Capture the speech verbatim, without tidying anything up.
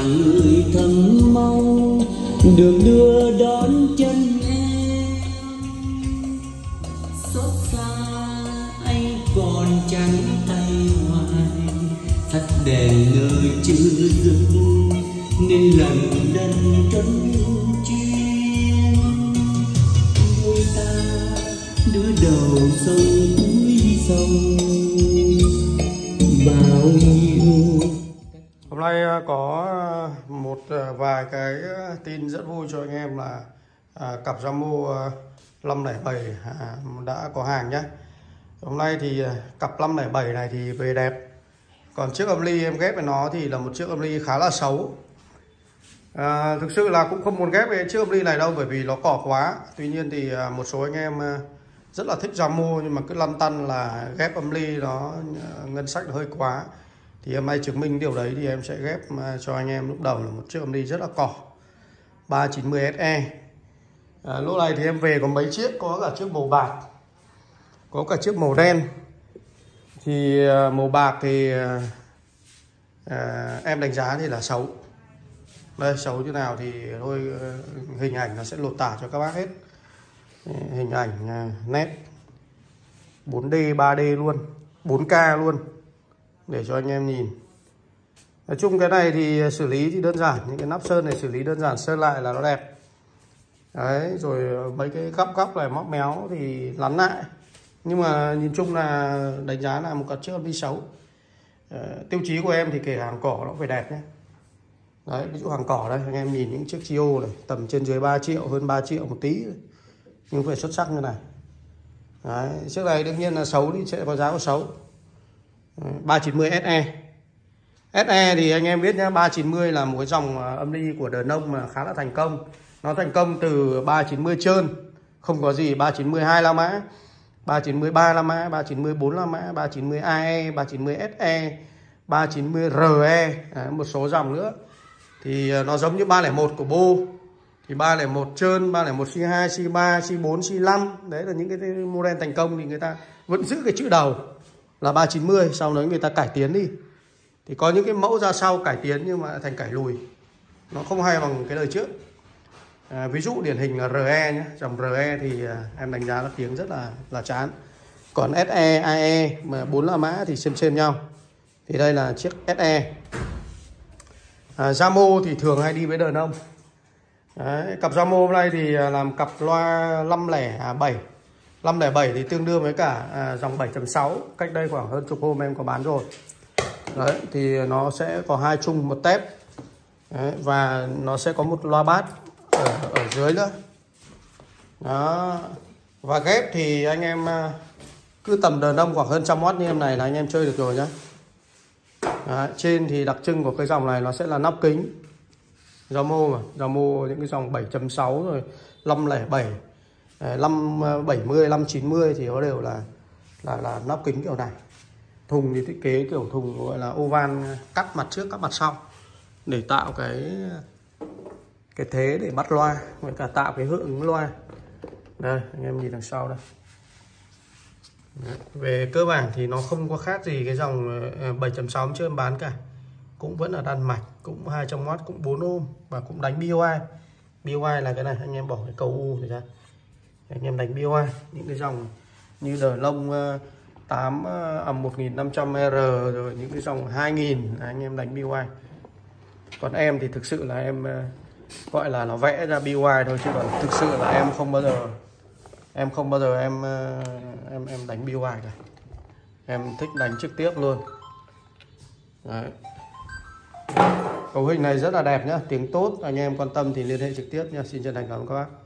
người thầm mong được đưa đón chân em. Xót xa anh còn trắng tay hoài, tắt đèn nơi chưa dứt nên lần lần trấn chuyên. Đôi ta đứa đầu sông cuối sông bao nhiêu. Hôm nay có một vài cái tin rất vui cho anh em là à, cặp Jamo năm không bảy à, đã có hàng nhé. Hôm nay thì cặp năm không bảy này thì về đẹp. Còn chiếc âm ly em ghép với nó thì là một chiếc âm ly khá là xấu. à, Thực sự là cũng không muốn ghép cái chiếc âm ly này đâu, bởi vì nó cỏ quá. Tuy nhiên thì một số anh em rất là thích Jamo nhưng mà cứ lăn tăn là ghép âm ly nó ngân sách nó hơi quá. Thì em nay chứng minh điều đấy thì em sẽ ghép cho anh em lúc đầu là một chiếc âm ly rất là cỏ ba chín mươi S E. à, Lúc này thì em về có mấy chiếc, có cả chiếc màu bạc, có cả chiếc màu đen. Thì màu bạc thì à, em đánh giá thì là xấu. Đây, xấu như nào thì thôi, hình ảnh nó sẽ lột tả cho các bác hết. Hình ảnh nét bốn D ba D luôn, bốn K luôn để cho anh em nhìn. Nói chung cái này thì xử lý thì đơn giản, những cái nắp sơn này xử lý đơn giản, sơn lại là nó đẹp. Đấy, rồi mấy cái góc góc này móc méo thì lắn lại. Nhưng mà nhìn chung là đánh giá là một cặp chiếc âm ly xấu. à, Tiêu chí của em thì kể hàng cỏ nó phải đẹp nhé. Đấy, ví dụ hàng cỏ đây, anh em nhìn những chiếc Chio này tầm trên dưới ba triệu, hơn ba triệu một tí, nhưng phải xuất sắc như này. Đấy, chiếc này đương nhiên là xấu thì sẽ có giá của xấu. ba chín mươi S E. S E thì anh em biết nhá, ba chín mươi là một cái dòng âm ly của The Nông mà khá là thành công. Nó thành công từ ba chín mươi trơn, không có gì, ba chín mươi hai la mã, ba chín mươi ba la mã, ba chín mươi bốn la mã, ba chín mươi A E, ba chín mươi S E, ba chín mươi R E, à, một số dòng nữa. Thì nó giống như ba không một của Bo. Thì ba không một trơn, ba không một C hai, C ba, C bốn, C năm. Đấy là những cái model thành công thì người ta vẫn giữ cái chữ đầu là ba chín mươi, sau đó người ta cải tiến đi. Thì có những cái mẫu ra sau cải tiến nhưng mà thành cải lùi, nó không hay bằng cái đời trước. à, Ví dụ điển hình là R E nhé. Dòng R E thì à, em đánh giá là tiếng rất là là chán. Còn S E, A E mà bốn la mã thì xem xem nhau. Thì đây là chiếc S E. à, Jamo thì thường hay đi với The Nông. Đấy, cặp Jamo hôm nay thì làm cặp loa năm không bảy. năm không bảy thì tương đương với cả à, dòng bảy chấm sáu. Cách đây khoảng hơn chục hôm em có bán rồi. Đấy, thì nó sẽ có hai chung một tép. Đấy, và nó sẽ có một loa bass ở, ở dưới nữa. Đó. Và ghép thì anh em cứ tầm The Nông khoảng hơn trăm oát như em này là anh em chơi được rồi nhá. Đấy, trên thì đặc trưng của cái dòng này nó sẽ là nắp kính. Jamo mà, Jamo những cái dòng bảy chấm sáu rồi năm không bảy, năm bảy mươi, năm chín mươi thì nó đều là là là nắp kính kiểu này. Thùng thì thiết kế kiểu thùng gọi là oval, cắt mặt trước cắt mặt sau để tạo cái cái thế để bắt loa với cả tạo cái hiệu ứng loa. Đây, anh em nhìn đằng sau đây. Đấy, về cơ bản thì nó không có khác gì cái dòng bảy chấm sáu chưa em bán cả. Cũng vẫn là đan mạch, cũng hai trăm oát, cũng bốn ôm và cũng đánh bê o i. bê o i là cái này, anh em bỏ cái cầu U này ra. Anh em đánh bê o i, những cái dòng như The Nông tám à, một nghìn năm trăm R rồi những cái dòng hai nghìn anh em đánh bê o i. Còn em thì thực sự là em gọi là nó vẽ ra bê o i thôi, chứ còn thực sự là em không bao giờ em không bao giờ em em em đánh bê o i cả. Em thích đánh trực tiếp luôn. Đấy. Cấu hình này rất là đẹp nhá, tiếng tốt, anh em quan tâm thì liên hệ trực tiếp nha. Xin chân thành cảm ơn các bác.